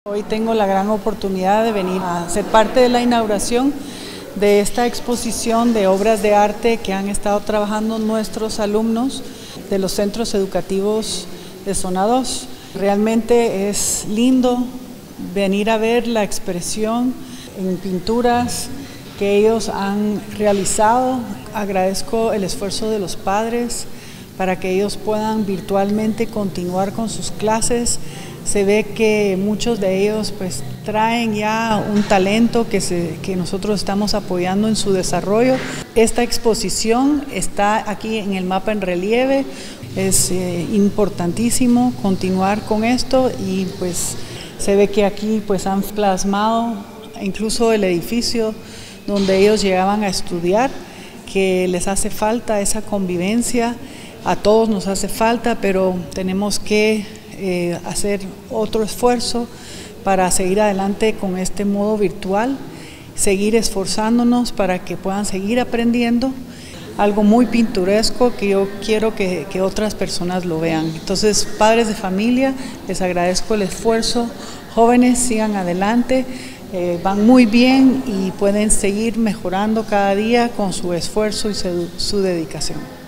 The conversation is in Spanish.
Hoy tengo la gran oportunidad de venir a ser parte de la inauguración de esta exposición de obras de arte que han estado trabajando nuestros alumnos de los centros educativos de Zona 2. Realmente es lindo venir a ver la expresión en pinturas que ellos han realizado. Agradezco el esfuerzo de los padres para que ellos puedan virtualmente continuar con sus clases. Se ve que muchos de ellos pues traen ya un talento que nosotros estamos apoyando en su desarrollo. Esta exposición está aquí en el mapa en relieve. Es importantísimo continuar con esto y pues se ve que aquí pues han plasmado incluso el edificio donde ellos llegaban a estudiar, que les hace falta esa convivencia. A todos nos hace falta, pero tenemos que hacer otro esfuerzo para seguir adelante con este modo virtual, seguir esforzándonos para que puedan seguir aprendiendo algo muy pintoresco que yo quiero que otras personas lo vean. Entonces, padres de familia, les agradezco el esfuerzo. Jóvenes, sigan adelante, van muy bien y pueden seguir mejorando cada día con su esfuerzo y su dedicación.